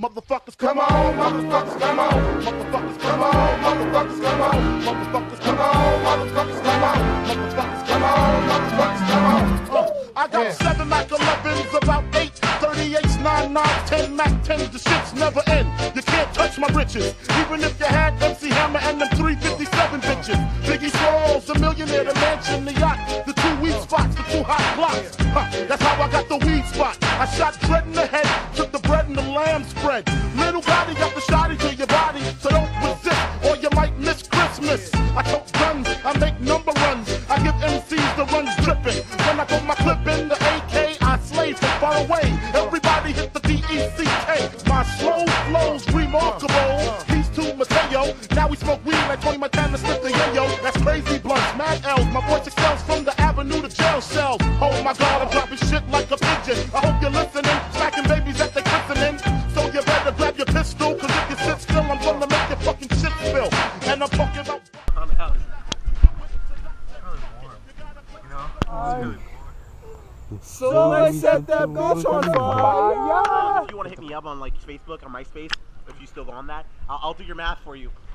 Motherfuckers come on, motherfuckers come on, motherfuckers come on, motherfuckers come on, motherfuckers come on, motherfuckers come on, motherfuckers come on, motherfuckers come on. I got 7 Mac 11s, about 8 38s, 9 9s, 10 Mac 10s, the shits never end. You can't touch my riches, even if you had MC Hammer and them 357 bitches. Biggie Smalls, the millionaire, the mansion, the yacht, the 2 weak spots, the 2 hot blocks. That's how I got the weed spot. I shot Dread in the head, took the bread and the lamb spread. Little Gotti got the shotty to your body, so don't resist or you might miss Christmas. I tote guns, I make number runs, I give MCs the runs dripping. When I put my clip in the AK, I slay from far away. Everybody hit the DECK. My slow flow's remarkable. He's too Mateo. Now we smoke weed like Tony Montana, slip the yo-yo. That's crazy blunts, mad L's. My voice excels from the avenue to jail cells. Oh my God, I'm dropping shit like a pigeon. I hope you're listening, smacking babies at the christening. So you better grab your pistol, cause if you sit still, I'm gonna make your fucking shit spill. And I'm talking about... So let's set that bitch on fire! If you want to hit me up on like Facebook or MySpace, if you still go on that, I'll do your math for you.